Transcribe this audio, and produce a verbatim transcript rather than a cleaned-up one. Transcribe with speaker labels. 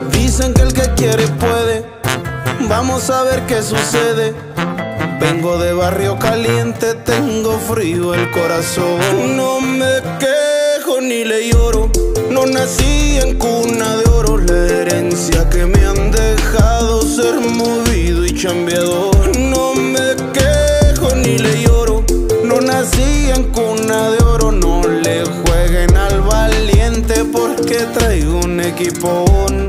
Speaker 1: Dicen que el que quiere puede, vamos a ver qué sucede. Vengo de barrio caliente, tengo frío el corazón. No me quejo ni le lloro, no nací en cuna de oro. La herencia que me han dejado, ser movido y chambeador. No me quejo ni le lloro, no nací en cuna de oro. No le jueguen al valiente porque traigo un equipo.